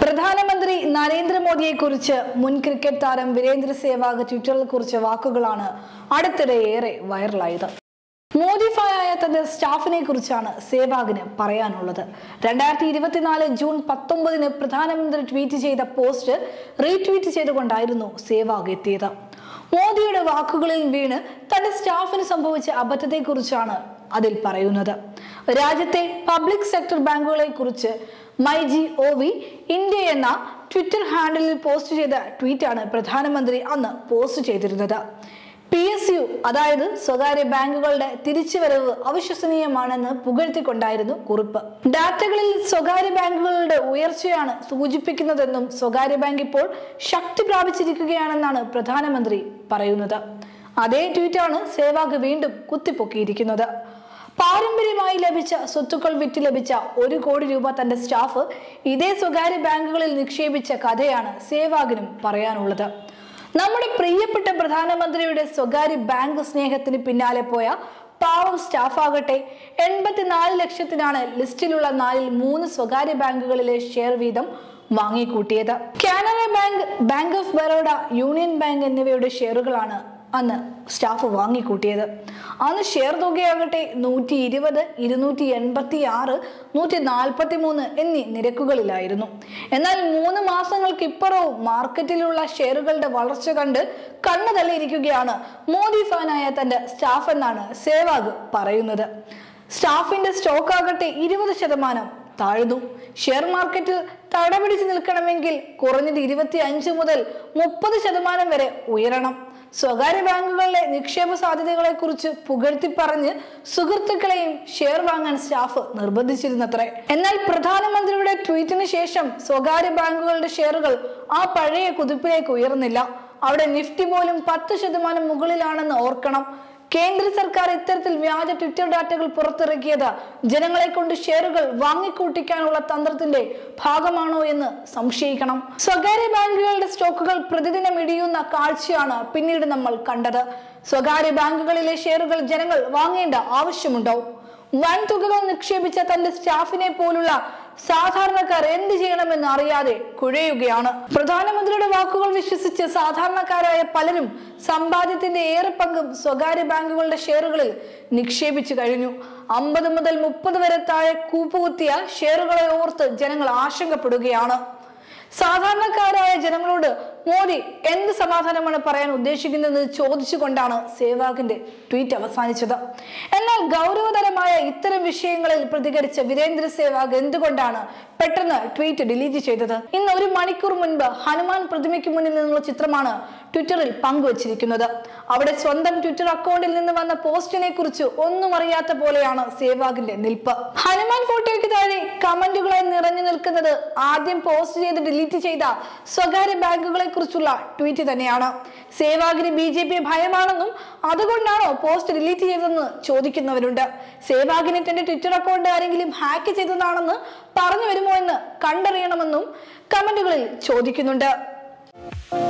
പ്രധാനമന്ത്രി നരേന്ദ്രമോദിയെക്കുറിച്ച് മുൻ ക്രിക്കറ്റ് താരം വീരേന്ദ്ര സേവാഗ് ട്വിറ്ററിൽ കുറിച്ച വാക്കുകളാണ് അടുത്തിടെ ഏറെ വൈറലായത്. മോഡിഫായ തന്റെ സ്റ്റാഫിനെ കുറിച്ചാണ് സേവാഗിന് പറയാനുള്ളത്. 2024 ജൂൺ 19 പ്രധാനമന്ത്രി ട്വീറ്റ് ചെയ്ത പോസ്റ്റ് റീട്വീറ്റ് ചെയ്തുകൊണ്ടായിരുന്നു സേവാഗ് എത്തിയത്. മോദിയുടെ വാക്കുകളിൽ വീണ് തന്റെ സ്റ്റാഫിന് സംഭവിച്ച അബദ്ധത്തെക്കുറിച്ചാണ് അതിൽ പറയുന്നത്. രാജ്യത്തെ പബ്ലിക് സെക്ടർ ബാങ്കുകളെ കുറിച്ച് MyGov ഇന്ത്യ എന്ന ട്വിറ്റർ ഹാൻഡിലിൽ പോസ്റ്റ് ചെയ്ത ട്വീറ്റാണ് പ്രധാനമന്ത്രി അന്ന് പോസ്റ്റ് ചെയ്തിരുന്നത്. PSU അതായത് സ്വകാര്യ ബാങ്കുകളുടെ തിരിച്ചുവരവ് അവിശ്വസനീയമാണെന്ന് പുകഴ്ത്തിക്കൊണ്ടായിരുന്നു കുറിപ്പ്. ഡാറ്റകളിൽ സ്വകാര്യ ബാങ്കുകളുടെ ഉയർച്ചയാണ് സൂചിപ്പിക്കുന്നതെന്നും സ്വകാര്യ ബാങ്ക് ഇപ്പോൾ ശക്തി പ്രാപിച്ചിരിക്കുകയാണെന്നാണ് പ്രധാനമന്ത്രി പറയുന്നത്. അതേ ട്വീറ്റാണ് സേവാഗ് വീണ്ടും കുത്തിപ്പൊക്കിയിരിക്കുന്നത്. പാരമ്പര്യമായി ലഭിച്ച സ്വത്തുക്കൾ വിറ്റ് ലഭിച്ച 1 കോടി രൂപ തന്റെ സ്റ്റാഫ് ഇതേ സ്വകാര്യ ബാങ്കുകളിൽ നിക്ഷേപിച്ച കഥയാണ് സേവാഗിനും പറയാനുള്ളത്. നമ്മുടെ പ്രിയപ്പെട്ട പ്രധാനമന്ത്രിയുടെ സ്വകാര്യ ബാങ്ക് സ്നേഹത്തിന് പിന്നാലെ പോയ പാവം സ്റ്റാഫാകട്ടെ 84 ലക്ഷത്തിനാണ് ലിസ്റ്റിലുള്ള 3 സ്വകാര്യ ബാങ്കുകളിലെ ഷെയർ വീതം വാങ്ങിക്കൂട്ടിയത്. Canara bank, bank of Baroda, union bank എന്നിവയുടെ ഷെയറുകളാണ് അന്ന് സ്റ്റാഫ് വാങ്ങിക്കൂട്ടിയത്. അന്ന് ഷെയർ തുകയാകട്ടെ 120, 286, 143 എന്നീ നിരക്കുകളിലായിരുന്നു. എന്നാൽ 3 മാസങ്ങൾക്ക് ഇപ്പുറവും മാർക്കറ്റിലുള്ള ഷെയറുകളുടെ വളർച്ച കണ്ട് കണ്ണു തള്ളിയിരിക്കുകയാണ് മോദി ഫാനായ തന്റെ സ്റ്റാഫ് എന്നാണ് സേവാഗ് പറയുന്നത്. സ്റ്റാഫിന്റെ സ്റ്റോക്ക് ആകട്ടെ 20% താഴ്ന്നു. ഷെയർ മാർക്കറ്റിൽ തടപിടിച്ച് നിൽക്കണമെങ്കിൽ കുറഞ്ഞത് 25 മുതൽ 30% വരെ ഉയരണം. സ്വകാര്യ ബാങ്കുകളിലെ നിക്ഷേപ സാധ്യതകളെ കുറിച്ച് പുകഴ്ത്തി പറഞ്ഞ് സുഹൃത്തുക്കളെയും ഷെയർ വാങ്ങാൻ സ്റ്റാഫ് നിർബന്ധിച്ചിരുന്നത്രേ. എന്നാൽ പ്രധാനമന്ത്രിയുടെ ട്വീറ്റിന് ശേഷം സ്വകാര്യ ബാങ്കുകളുടെ ഷെയറുകൾ ആ പഴയ കുതിപ്പിലേക്ക് ഉയർന്നില്ല. അവിടെ നിഫ്റ്റി പോലും 10% മുകളിലാണെന്ന് ഓർക്കണം. കേന്ദ്ര സർക്കാർ ഇത്തരത്തിൽ വ്യാജ ട്വിറ്റർ ഡാറ്റകൾ പുറത്തിറക്കിയത് ജനങ്ങളെ കൊണ്ട് ഷെയറുകൾ വാങ്ങിക്കൂട്ടിക്കാനുള്ള തന്ത്രത്തിന്റെ ഭാഗമാണോ എന്ന് സംശയിക്കണം. സ്വകാര്യ ബാങ്കുകളുടെ സ്റ്റോക്കുകൾ പ്രതിദിനം ഇടിയുന്ന കാഴ്ചയാണ് പിന്നീട് നമ്മൾ കണ്ടത്. സ്വകാര്യ ബാങ്കുകളിലെ ഷെയറുകൾ ജനങ്ങൾ വാങ്ങേണ്ട ആവശ്യമുണ്ടോ? വൻ തുകകൾ നിക്ഷേപിച്ച തന്റെ സ്റ്റാഫിനെ പോലുള്ള സാധാരണക്കാർ എന്ത് ചെയ്യണമെന്ന് അറിയാതെ കുഴയുകയാണ്. പ്രധാനമന്ത്രിയുടെ വാക്കുകൾ വിശ്വസിച്ച് സാധാരണക്കാരായ പലരും സമ്പാദ്യത്തിന്റെ ഏറെ പങ്കും സ്വകാര്യ ബാങ്കുകളുടെ ഷെയറുകളിൽ നിക്ഷേപിച്ചു കഴിഞ്ഞു. 50 മുതൽ 30 വരെ താഴെ കൂപ്പുകുത്തിയ ഷെയറുകളെ ഓർത്ത് ജനങ്ങൾ ആശങ്കപ്പെടുകയാണ്. സാധാരണക്കാരായ ജനങ്ങളോട് മോദി എന്ത് സമാധാനമാണ് പറയാൻ ഉദ്ദേശിക്കുന്നതെന്ന് ചോദിച്ചുകൊണ്ടാണ് സേവാഗിന്റെ ട്വീറ്റ് അവസാനിച്ചത്. എന്നാൽ ഗൗരവതരമായ ഇത്തരം വിഷയങ്ങളിൽ പ്രതികരിച്ച വീരേന്ദ്ര സേവാഗ് എന്തുകൊണ്ടാണ് പെട്ടെന്ന് ട്വീറ്റ് ഡിലീറ്റ് ചെയ്തത്? ഇന്ന് 1 മണിക്കൂർ മുൻപ് ഹനുമാൻ പ്രതിമയ്ക്ക് മുന്നിൽ നിന്നുള്ള ചിത്രമാണ് ട്വിറ്ററിൽ പങ്കുവച്ചിരിക്കുന്നത്. അവിടെ സ്വന്തം ട്വിറ്റർ അക്കൗണ്ടിൽ നിന്ന് വന്ന പോസ്റ്റിനെ കുറിച്ച് ഒന്നും അറിയാത്ത പോലെയാണ് സേവാഗിന്റെ നിൽപ്പ്. ഹനുമാൻ ഫോട്ടോയ്ക്ക് താഴെ കമന്റുകളായി നിറഞ്ഞു നിൽക്കുന്നത് ആദ്യം പോസ്റ്റ് ചെയ്ത് ഡിലീറ്റ് ചെയ്ത സ്വകാര്യ ബാങ്കുകളെ കുറിച്ചുള്ള ട്വീറ്റ് തന്നെയാണ്. സേവാഗിന് BJP ഭയമാണെന്നും അതുകൊണ്ടാണോ പോസ്റ്റ് ഡിലീറ്റ് ചെയ്തതെന്ന് ചോദിക്കുന്നവരുണ്ട്. സേവാഗിന് തന്റെ ട്വിറ്റർ അക്കൗണ്ട് ആരെങ്കിലും ഹാക്ക് ചെയ്തതാണെന്ന് പറഞ്ഞു വരുമോ എന്ന് കണ്ടറിയണമെന്നും കമന്റുകളിൽ ചോദിക്കുന്നുണ്ട്.